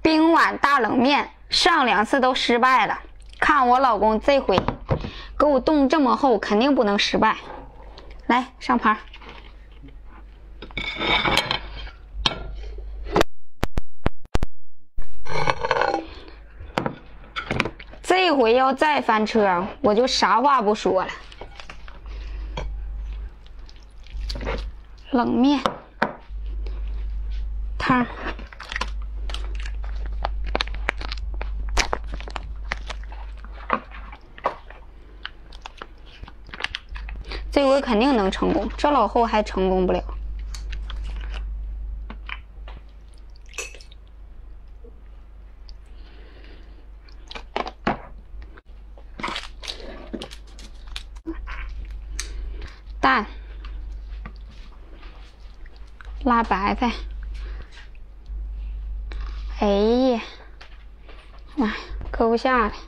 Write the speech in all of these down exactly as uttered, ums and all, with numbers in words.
冰碗大冷面，上两次都失败了。看我老公这回给我冻这么厚，肯定不能失败。来，上盘。这回要再翻车，我就啥话不说了。冷面汤。 这回肯定能成功，这老厚还成功不了。蛋、辣白菜，哎呀，妈，搁不下了。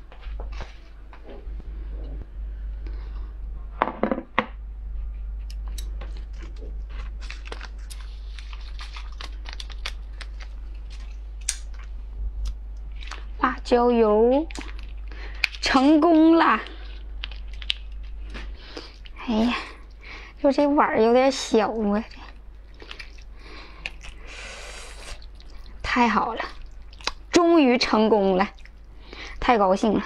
辣椒油，成功了！哎呀，就这碗有点小啊，这太好了，终于成功了，太高兴了！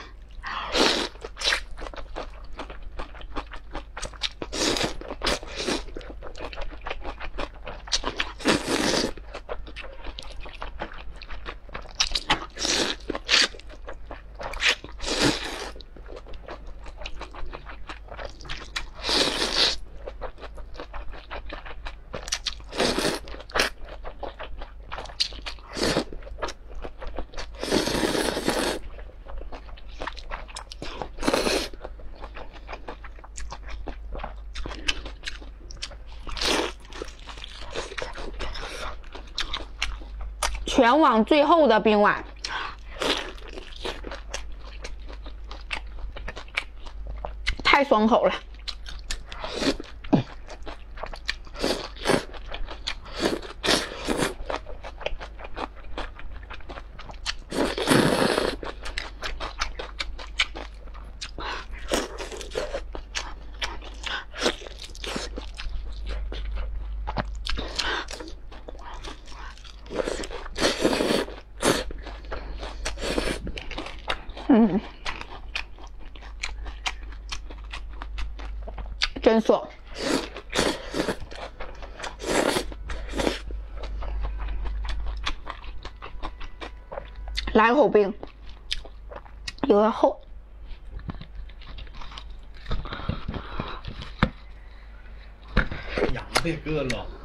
全网最厚的冰碗，太爽口了。嗯，真爽！来口冰，有点厚。 羊这个了。